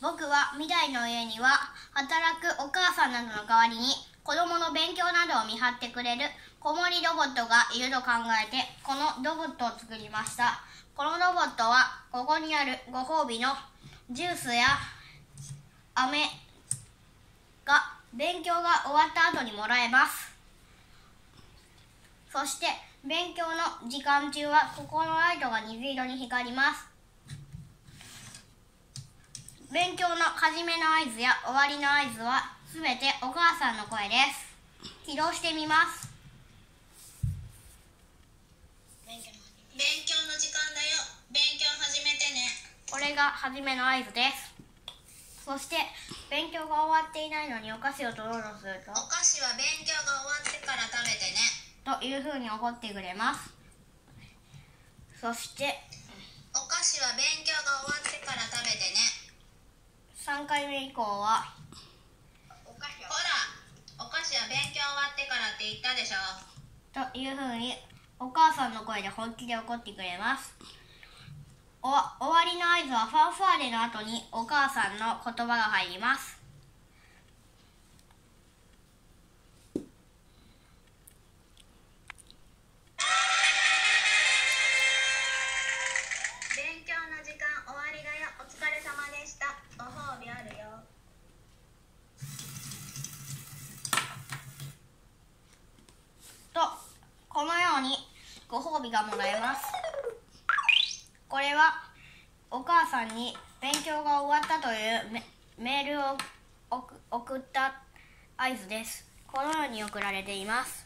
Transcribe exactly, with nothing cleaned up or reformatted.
僕は未来の家には働くお母さんなどの代わりに子供の勉強などを見張ってくれる子守ロボットがいると考えてこのロボットを作りました。このロボットはここにあるご褒美のジュースや飴が勉強が終わった後にもらえます。そして勉強の時間中はここのライトが水色に光ります。勉強の始めの合図や終わりの合図はすべてお母さんの声です。起動してみます。 勉強の時間だよ。勉強始めてね。 これが始めの合図です。そして勉強が終わっていないのにお菓子を取ろうとすると、 お菓子は勉強が終わってから食べてねというふうに怒ってくれます。そしてお菓子は勉強が終わってから食べてね。 さんかいめ以降は、 ほら、お菓子は勉強終わってからって言ったでしょ。 というふうにお母さんの声で本気で怒ってくれます。お終わりの合図はファンファーレの後にお母さんの言葉が入ります。 勉強の時間終わりだよ。お疲れ様でした。ご褒美あるよ。 とこのようにご褒美がもらえます。これはお母さんに勉強が終わったというメ、メールを送った合図です。このように送られています。